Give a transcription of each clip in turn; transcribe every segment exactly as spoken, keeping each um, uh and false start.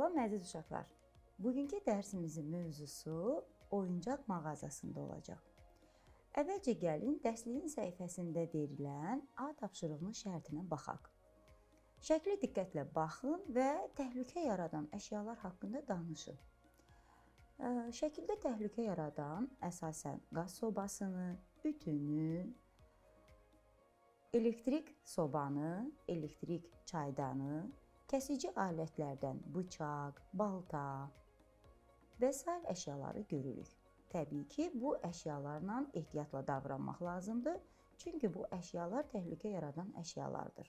Salam əziz uşaqlar. Bugünkü dərsimizin mövzusu oyuncaq mağazasında olacaq. Əvvəlcə gəlin dərsliyin səhifəsində verilən A tapşırığının şərtinə baxaq. Şəkli diqqətlə baxın və təhlükə yaradan əşyalar haqqında danışın. Şəkildə təhlükə yaradan əsasən qaz sobasını, ütünü, elektrik sobanı, elektrik çaydanı, kəsici alətlərdən bıçaq, balta və sair əşyaları görürük. Təbii ki, bu əşyalarla ehtiyatla davranmaq lazımdır, çünki bu əşyalar təhlükə yaradan əşyalardır.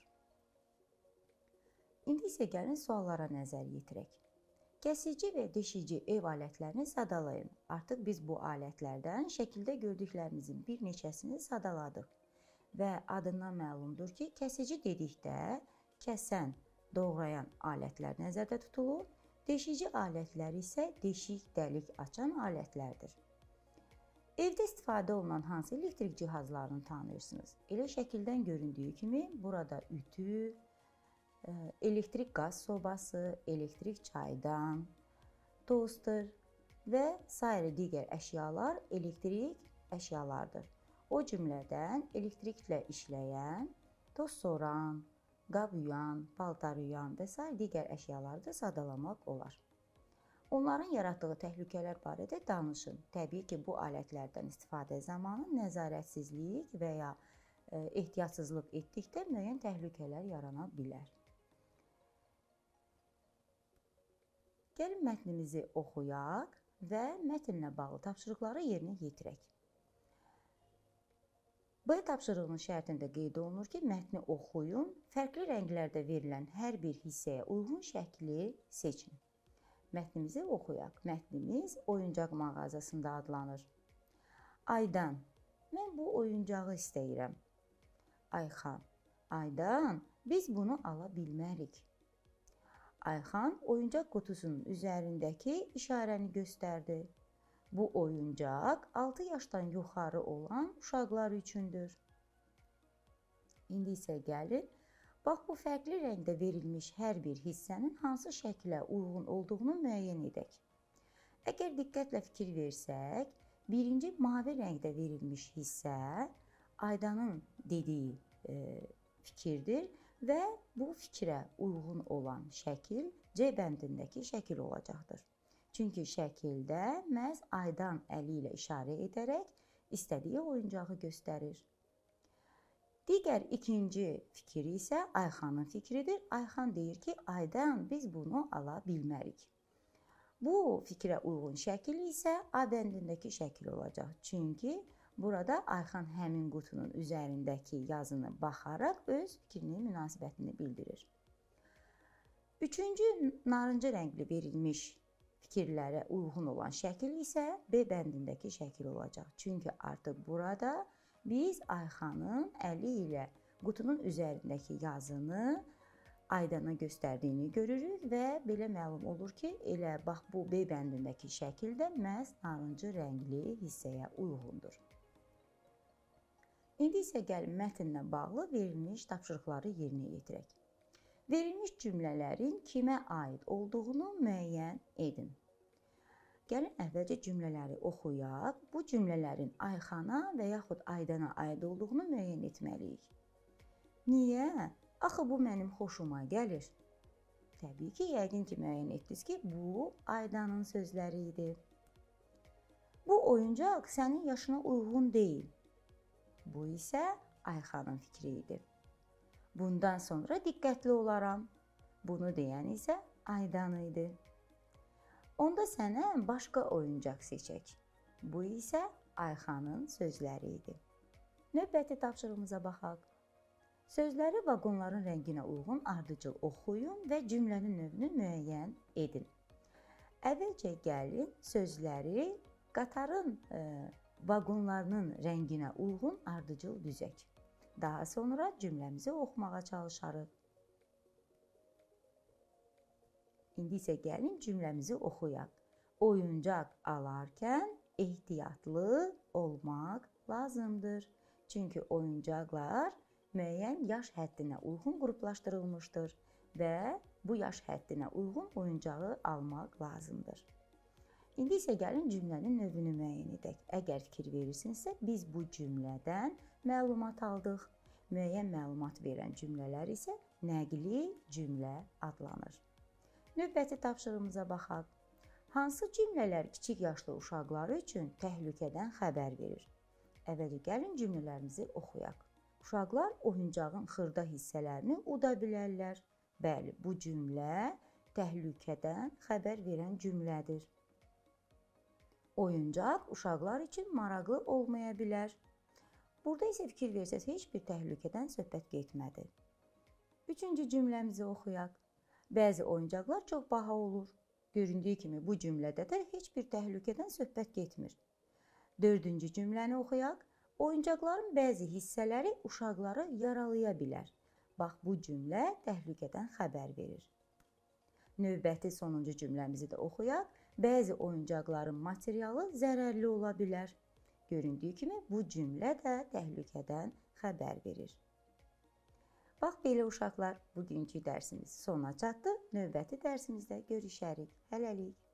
İndi isə gəlin suallara nəzər yetirək. Kəsici və deşici ev alətlərini sadalayın. Artıq biz bu alətlərdən şəkildə gördüklərimizin bir neçəsini sadaladıq və adından məlumdur ki, kəsici dedikdə kəsən, doğrayan alətlər nəzərdə tutulur. Deşici alətlər isə deşik, dəlik açan alətlərdir. Evdə istifadə olunan hansı elektrik cihazlarını tanıyırsınız? Elə şəkildən göründüyü kimi burada ütü, elektrik qaz sobası, elektrik çaydan, toster və sair digər əşyalar elektrik əşyalardır. O cümlədən elektriklə işləyən, toz soran, qab yuyan, paltar yuyan və sair digər əşyaları da sadalamaq olar. Onların yaratdığı təhlükələr barədə danışın. Təbii ki, bu alətlərdən istifadə zamanı nəzarətsizlik və ya ehtiyatsızlıq etdikdə müəyyən təhlükələr yarana bilər. Gəlin mətnimizi oxuyaq və mətnlə bağlı tapşırıqları yerinə yetirək. B tapşırığının şərtində qeyd olunur ki, mətni oxuyun, fərqli rənglərdə verilən hər bir hissəyə uyğun şəkli seçin. Mətnimizi oxuyaq. Mətnimiz oyuncaq mağazasında adlanır. Aydan, mən bu oyuncağı istəyirəm. Ayxan, Aydan, biz bunu ala bilmərik. Ayxan oyuncaq qutusunun üzərindəki işarəni göstərdi. Bu oyuncaq altı yaşdan yuxarı olan uşaqlar üçündür. İndi isə gəlin, bax bu fərqli rəngdə verilmiş hər bir hissənin hansı şəklə uyğun olduğunu müəyyən edək. Əgər diqqətlə fikir versək, birinci mavi rəngdə verilmiş hissə Aydanın dediyi e, fikirdir və bu fikrə uyğun olan şəkil C bəndindəki şəkil olacaqdır. Çünki şəkildə məhz Aydan əli ilə işarə edərək istədiyi oyuncağı göstərir. Digər ikinci fikir isə Ayxanın fikridir. Ayxan deyir ki, Aydan, biz bunu ala bilmərik. Bu fikrə uyğun şəkil isə A bəndindəki şəkil olacaq. Çünki burada Ayxan həmin qutunun üzərindəki yazını baxaraq öz fikrini, münasibətini bildirir. Üçüncü narıncı rəngli verilmiş fikirlərə uyğun olan şəkil isə B bəndindəki şəkil olacaq. Çünki artıq burada biz Ayxanın əli ilə qutunun üzərindəki yazını Aydana göstərdiyini görürük və belə məlum olur ki, elə bax bu B bəndindəki şəkil də məhz narıncı rəngli hissəyə uyğundur. İndi isə gəlin mətnlə bağlı verilmiş tapşırıqları yerinə yetirək. Verilmiş cümlələrin kimə aid olduğunu müəyyən edin. Gəlin əvvəlcə cümlələri oxuyaq. Bu cümlələrin Ayxana və yaxud Aydana aid olduğunu müəyyən etməliyik. Niyə? Axı bu mənim xoşuma gəlir. Təbii ki, yəqin ki, müəyyən etdiniz ki, bu Aydanın sözləri idi. Bu oyuncaq sənin yaşına uyğun deyil. Bu isə Ayxanın fikri idi. Bundan sonra diqqətli olaram. Bunu deyən isə Aydan idi. Onda sənə başqa oyuncaq seçək. Bu isə Ayxanın sözləri idi. Növbəti tapşırığımıza baxaq. Sözləri vaqonların rənginə uyğun ardıcıl oxuyun və cümlənin növünü müəyyən edin. Əvvəlcə gəlin sözləri qatarın e, vaqonlarının rənginə uyğun ardıcıl düzək. Daha sonra cümləmizi oxumağa çalışarıq. İndi isə gəlin cümləmizi oxuyaq. Oyuncaq alarkən ehtiyatlı olmaq lazımdır. Çünki oyuncaqlar müəyyən yaş həddinə uyğun qruplaşdırılmışdır və bu yaş həddinə uyğun oyuncağı almaq lazımdır. İndi isə gəlin cümlənin növünü müəyyən edək. Əgər fikir verirsinizsə, biz bu cümlədən məlumat aldıq. Müəyyən məlumat verən cümlələr isə nəqli cümlə adlanır. Növbəti tapşırığımıza baxaq. Hansı cümlələr kiçik yaşlı uşaqları üçün təhlükədən xəbər verir? Əvvəlcə gəlin cümlələrimizi oxuyaq. Uşaqlar oyuncağın xırda hissələrini uda bilərlər. Bəli, bu cümlə təhlükədən xəbər verən cümlədir. Oyuncaq uşaqlar üçün maraqlı olmaya bilər. Burada isə fikir versəz, heç bir təhlükədən söhbət getmədi. Üçüncü cümləmizi oxuyaq. Bəzi oyuncaqlar çox baha olur. Göründüyü kimi bu cümlədə də heç bir təhlükədən söhbət getmir. Dördüncü cümləni oxuyaq. Oyuncaqların bəzi hissələri uşaqları yaralaya bilər. Bax, bu cümlə təhlükədən xəbər verir. Növbəti sonuncu cümləmizi də oxuyaq. Bəzi oyuncaqların materialı zərərli ola bilər. Göründüyü kimi bu cümlə də təhlükədən xəbər verir. Bax, belə uşaqlar, bugünkü dərsimiz sona çatdı. Növbəti dərsimizdə görüşərik. Hələlik.